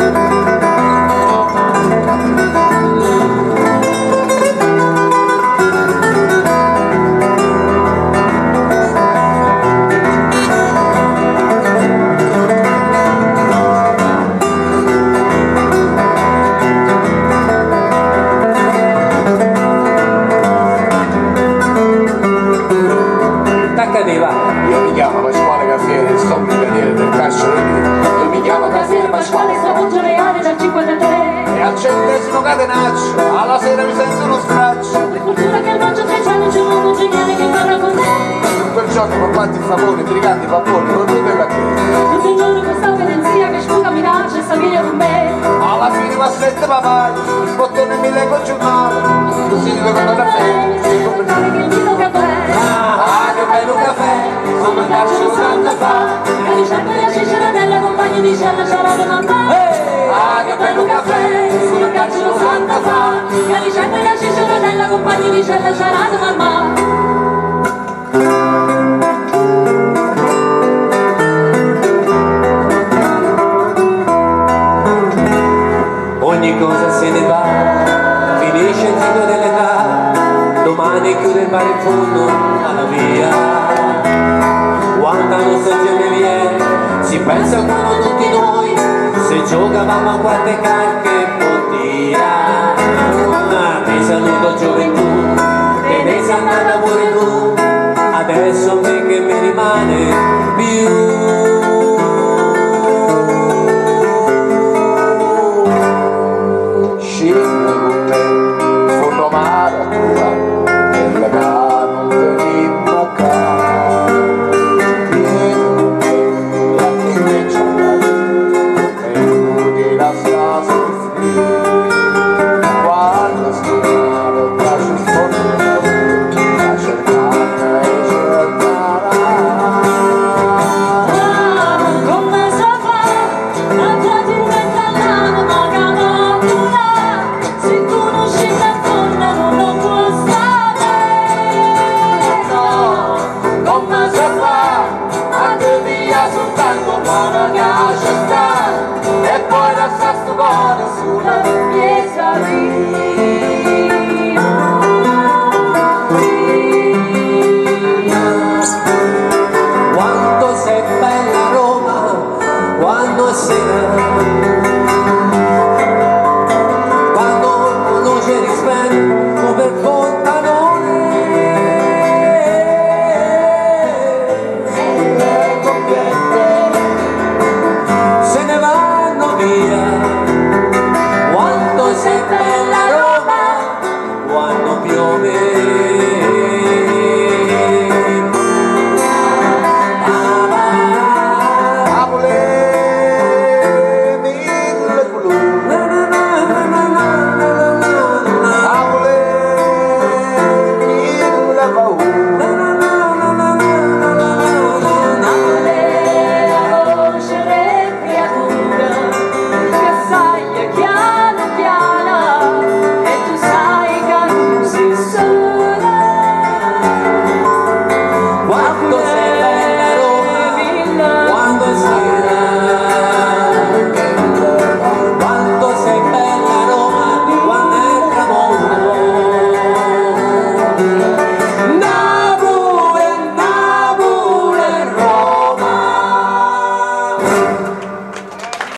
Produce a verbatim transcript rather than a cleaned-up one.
Io mi chiamo Pasquale Caffiere, sto brigadiere del Cascio Io mi chiamo Caffiere Pasquale, sto voce reale dal cinquantatré. E al centesimo catenaccio, alla sera mi sento uno straccio. Per fortuna che il bacio speciale c'è un uomo geniale che parla con te. In quel giorno con quanti favori, briganti, papponi, cornuti e bacchini. Tutto il giorno questa pedenzia che sputa minaccia e s'avvia con me. Alla fine va sette papai, il bottone mi leggo il giornale. Si dice come da te, si come che il mio caffè. Ah, che bello caffè, come caccio santa fa. E di certo la ciceradella compagni di cella ciarada mamma. Ah, che bello caffè, come caccio santa fa. E di certo la ciceradella compagni di cella ciarada mamma. Ogni cosa se ne va, finisce il ciclo dell'età, domani chiude il mare in fondo alla via. Quanta nostalgia mi viene, si pensa come tutti noi, se giocavamo a quante carte.